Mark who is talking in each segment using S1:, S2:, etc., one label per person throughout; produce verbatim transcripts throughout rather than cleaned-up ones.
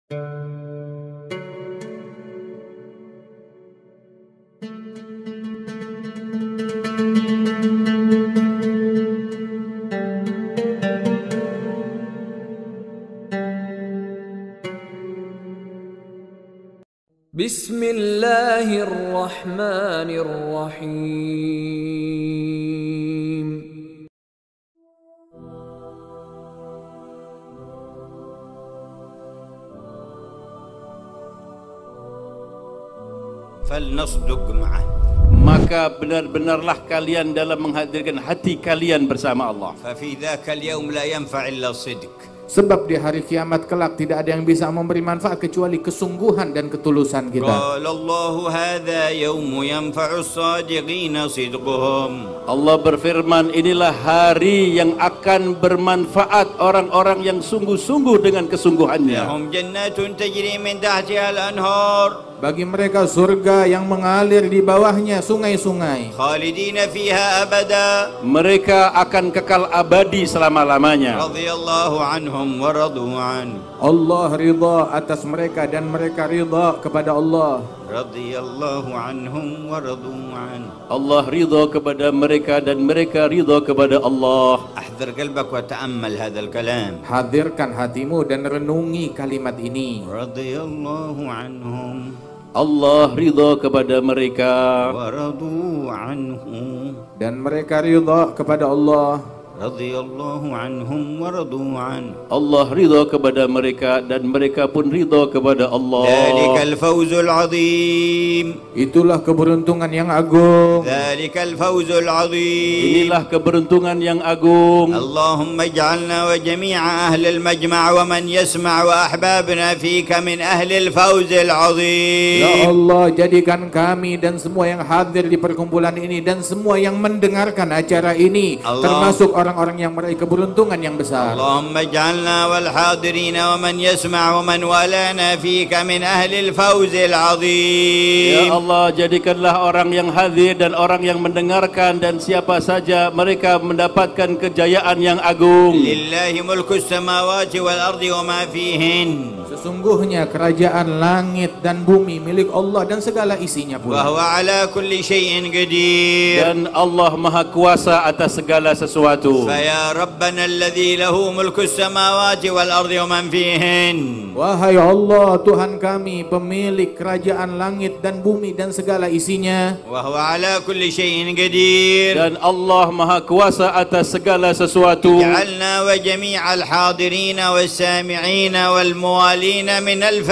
S1: Bismillahirrahmanirrahim.
S2: Falnasduq ma'ah.
S3: Maka benar-benarlah kalian dalam menghadirkan hati kalian bersama Allah.
S2: Fafi dzakal yaum la yanfa' illa sidq.
S4: Sebab di hari kiamat kelak tidak ada yang bisa memberi manfaat kecuali kesungguhan dan ketulusan kita.
S2: Qala Allahu hadza yaumu yanfa'u as-sadiqina sidquhum.
S3: Allah berfirman, inilah hari yang akan bermanfaat orang-orang yang sungguh-sungguh dengan kesungguhannya.
S2: Lahum jannatun tajri min tahtiha al-anhar.
S4: Bagi mereka surga yang mengalir di bawahnya sungai-sungai.
S2: Khalidina fiha abada.
S3: Mereka akan kekal abadi selama-lamanya.
S2: Radhiyallahu anhum wa radu an.
S4: Allah ridha atas mereka dan mereka ridha kepada Allah.
S2: Radhiyallahu anhum wa radu an.
S3: Allah ridha kepada mereka dan mereka ridha kepada Allah.
S2: Ahdhir qalbak wa ta'ammal hadzal kalam.
S4: Hadirkan hatimu dan renungi kalimat ini.
S2: Radhiyallahu anhum.
S3: Allah ridha kepada mereka
S2: wa radu anhu.
S4: Dan mereka ridha kepada Allah.
S2: Radhiyallahu anhum wa radu an.
S3: Allah ridha kepada mereka dan mereka pun ridha kepada Allah.
S2: Dzalikal fawzul azim.
S4: Itulah keberuntungan yang agung.
S2: Dzalikal fawzul azim.
S3: Inilah keberuntungan yang agung.
S2: Allahumma ij'alna wa jami'a ahli al-majma' wa man yasma' wa ahbabna fika min ahli al-fawzil azim.
S4: Ya Allah, jadikan kami dan semua yang hadir di perkumpulan ini dan semua yang mendengarkan acara ini Allah, termasuk orang orang yang meraih keberuntungan yang besar.
S2: Allahumma ij'alna wal hadirina wa man yasma' wa man walana fika min ahli al-fawzil azim.
S3: Ya Allah, jadikanlah orang yang hadir dan orang yang mendengarkan dan siapa saja mereka mendapatkan kejayaan yang agung.
S2: Lillahi mulkus samawati wal ardi wa ma fihin.
S4: Sesungguhnya kerajaan langit dan bumi milik Allah dan segala isinya pula.
S2: Wa huwa ala kulli syai'in qadir.
S3: Dan Allah Maha Kuasa atas segala sesuatu.
S2: Faya Rabbana alladhi lahu mulku samawati wal ardi wa man fihin.
S4: Wahai Allah, Tuhan kami, pemilik kerajaan langit dan bumi dan segala isinya.
S2: Wa huwa ala kulli syai'in qadir.
S3: Dan Allah Maha Kuasa atas segala sesuatu.
S2: Ja'alna wa jami'al hadirina was sami'ina wal muwalina minal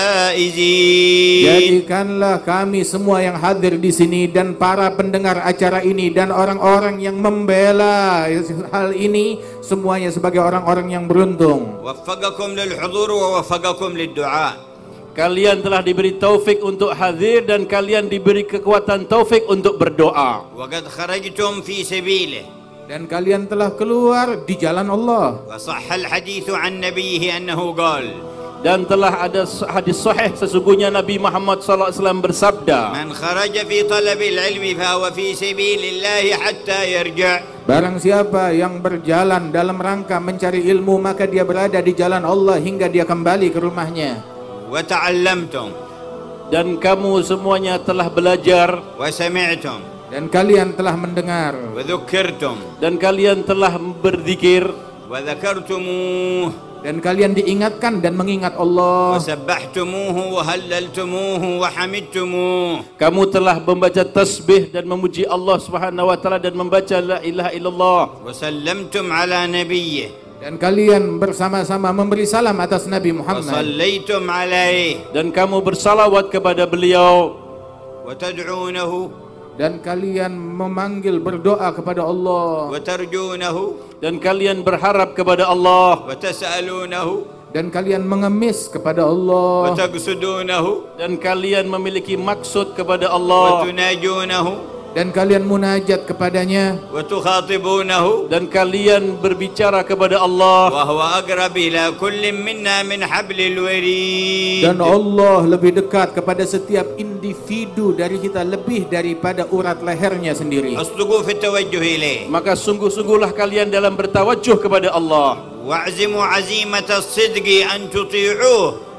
S2: faizin.
S4: Jadikanlah kami semua yang hadir di sini dan para pendengar acara ini dan orang-orang yang membela hal ini semuanya sebagai orang-orang yang beruntung.
S2: Waffaqakum lil hudur wa waffaqakum lid du'a.
S3: Kalian telah diberi taufik untuk hadir dan kalian diberi kekuatan taufik untuk berdoa.
S2: Wa qad kharajtum fi sabilihi.
S4: Dan kalian telah keluar di jalan Allah.
S2: Wa sahha al haditsu an nabiyhi annahu qala.
S3: Dan telah ada hadis sahih sesungguhnya Nabi Muhammad sallallahu alaihi wasallam bersabda,
S2: Man kharaja fi talabil ilmi fa huwa fi sabilillah hatta yarja'.
S4: Barang siapa yang berjalan dalam rangka mencari ilmu maka dia berada di jalan Allah hingga dia kembali ke rumahnya.
S2: Wa ta'allamtum.
S3: Dan kamu semuanya telah belajar.
S2: Wa sami'tum.
S4: Dan kalian telah mendengar.
S2: Wa dhukkirtum.
S3: Dan kalian telah berzikir.
S2: Wa dzakartumuh.
S4: Dan kalian diingatkan dan mengingat Allah.
S2: Wasabbahtumu wa hallaltumuhu wa hamidtumuh.
S3: Kamu telah membaca tasbih dan memuji Allah Subhanahu wa taala dan membaca la ilaha illallah.
S2: Wasallamtum ala nabiyyih.
S4: Dan kalian bersama-sama memberi salam atas Nabi Muhammad.
S2: Wasallaitum alaihi.
S3: Dan kamu bersalawat kepada beliau.
S2: Wa tad'unahu.
S4: Dan kalian memanggil berdoa kepada Allah.
S2: Wa tarjunahu.
S3: Dan kalian berharap kepada Allah.
S2: Wa tas'alunahu.
S4: Dan kalian mengemis kepada Allah.
S2: Wa taqsudunahu.
S3: Dan kalian memiliki maksud kepada Allah.
S2: Wa tunajunahu.
S4: Dan kalian munajat kepadanya.
S2: Wa tukhatibunahu.
S3: Dan kalian berbicara kepada Allah.
S2: Wa huwa aqrab ila kullin minna min hablil warid.
S4: Dan Allah lebih dekat kepada setiap individu dari kita lebih daripada urat lehernya sendiri.
S2: Asduqu fi tawajjuh ilayh.
S3: Maka sungguh-sungguhlah kalian dalam bertawajjuh kepada Allah.
S2: Wa'zimu 'azimata as-sidqi an tuti'uh.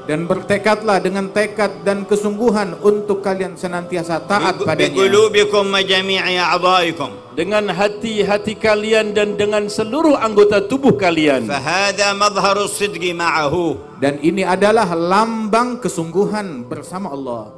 S4: Dan bertekadlah dengan tekad dan kesungguhan untuk kalian senantiasa taat padanya.
S2: بقلوبكم وجميع أعضائكم.
S3: Dengan hati-hati kalian dan dengan seluruh anggota tubuh kalian.
S2: فهذا مظهر الصدق معه.
S4: Dan ini adalah lambang kesungguhan bersama Allah.